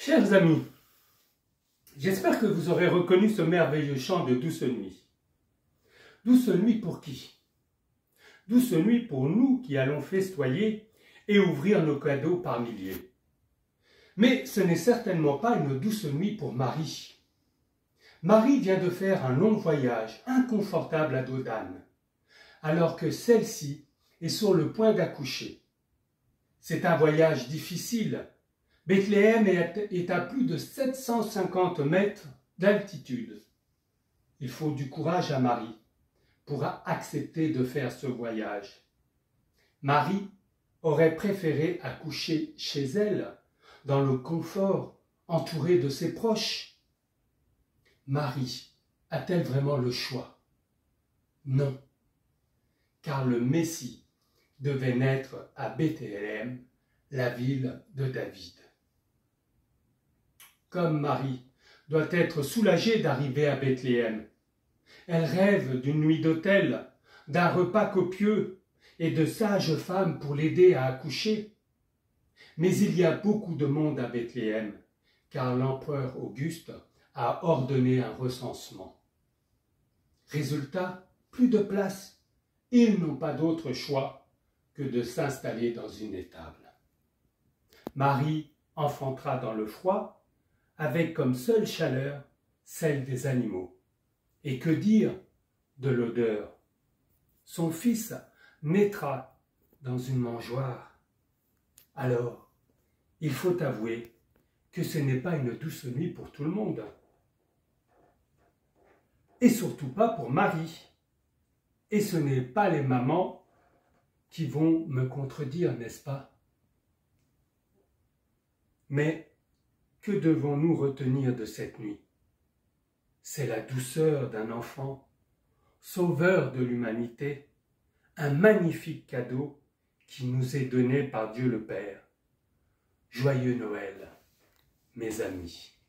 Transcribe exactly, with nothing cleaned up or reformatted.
Chers amis, j'espère que vous aurez reconnu ce merveilleux chant de Douce Nuit. Douce Nuit pour qui? Douce Nuit pour nous qui allons festoyer et ouvrir nos cadeaux par milliers. Mais ce n'est certainement pas une douce nuit pour Marie. Marie vient de faire un long voyage inconfortable à dos d'âne, alors que celle-ci est sur le point d'accoucher. C'est un voyage difficile. Bethléem est à plus de sept cent cinquante mètres d'altitude. Il faut du courage à Marie pour accepter de faire ce voyage. Marie aurait préféré accoucher chez elle, dans le confort, entourée de ses proches. Marie a-t-elle vraiment le choix? Non, car le Messie devait naître à Bethléem, la ville de David. Comme Marie doit être soulagée d'arriver à Bethléem, elle rêve d'une nuit d'autel, d'un repas copieux et de sages femmes pour l'aider à accoucher. Mais il y a beaucoup de monde à Bethléem, car l'empereur Auguste a ordonné un recensement. Résultat, plus de place. Ils n'ont pas d'autre choix que de s'installer dans une étable. Marie enfantera dans le froid, avec comme seule chaleur celle des animaux. Et que dire de l'odeur? Son fils naîtra dans une mangeoire. Alors, il faut avouer que ce n'est pas une douce nuit pour tout le monde. Et surtout pas pour Marie. Et ce n'est pas les mamans qui vont me contredire, n'est-ce pas? Mais que devons-nous retenir de cette nuit? C'est la douceur d'un enfant, sauveur de l'humanité, un magnifique cadeau qui nous est donné par Dieu le Père. Joyeux Noël, mes amis.